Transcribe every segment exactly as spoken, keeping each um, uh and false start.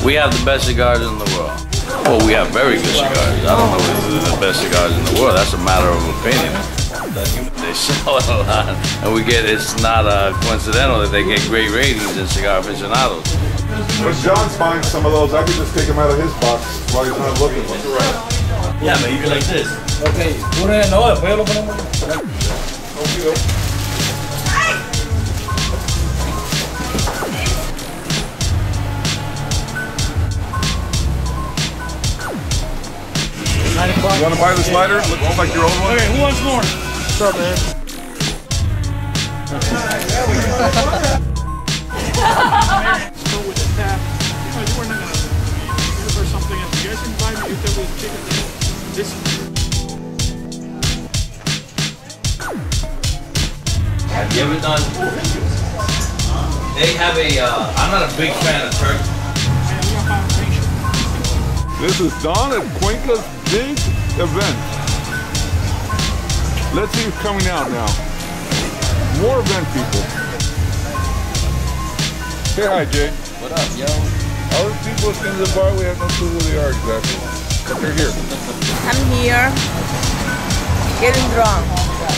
We have the best cigars in the world. Well, we have very good cigars. I don't know if they're the best cigars in the world. That's a matter of opinion. They sell it a lot, and we get, it's not uh, coincidental that they get great ratings in Cigar Aficionados. When John's buying some of those, I could just take them out of his box while he's not looking. Yeah, but you be like this. Okay, no, después lo ponemos. You want to buy this lighter? Looks like your old one. Okay, who wants more? What's up, man? Go with the tap. You know, you were not gonna do for something else. You guys invite me, you tell me the chicken. This. Have you ever done? They have a. Uh, I'm not a big fan of turkey. This is Don at Cuenca's big event. Let's see who's coming out now. More event people. Say hi, Jay. What up, yo? All these people that come to the bar, we have no clue who they are exactly. But they're here. I'm here, getting drunk.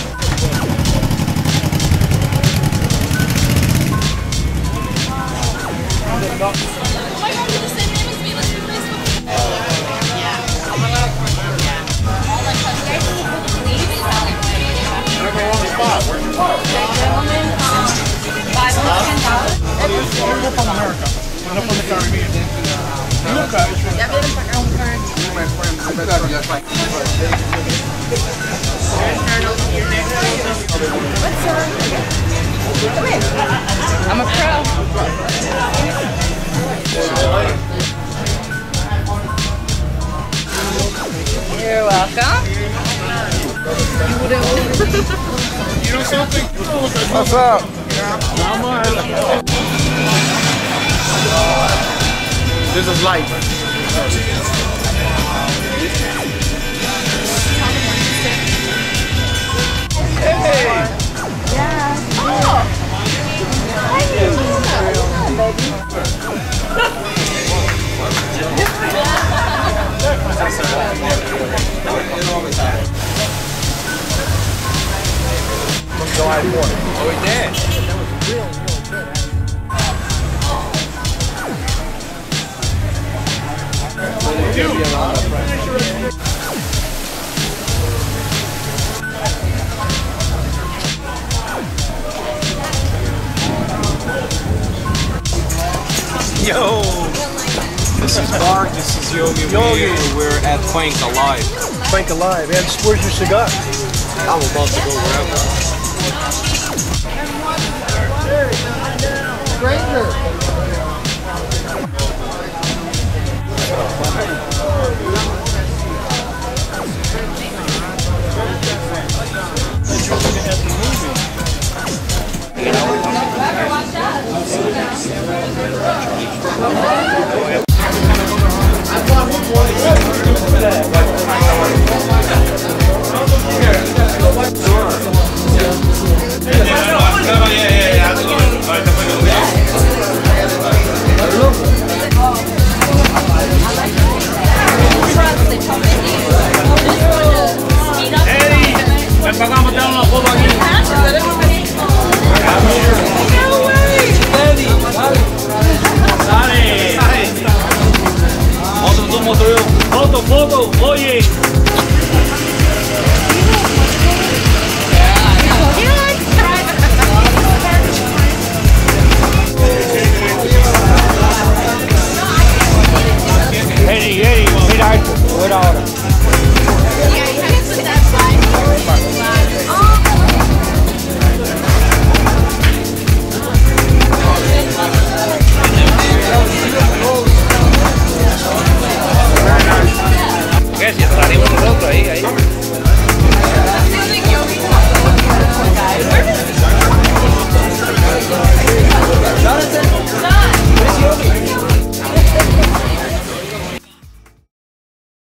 Where's your car? Five American dollars. We're from America. We're not from the Caribbean. Ya vienen para acá un card. What's up? Come in. I'm a pro. You're welcome. You know something? What's up? Not much. This is life. Hey! Yeah. Oh! July fourth. Oh, we did. Yo! This is Mark, this is Yogi. Yogi. We're at Cuenca Live. Cuenca Live. And where's your cigar? I'm about to go wherever. Stranger. Watch out.